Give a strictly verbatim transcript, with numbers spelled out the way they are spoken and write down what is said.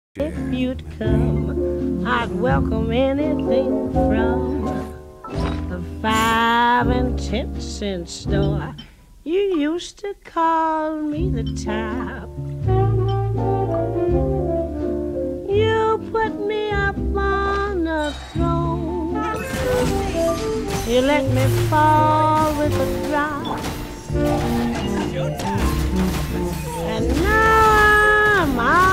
If you'd come, I'd welcome anything from the five and ten cent store. You used to call me the top. You put me up on a throne. You let me fall with a drop. And now I'm out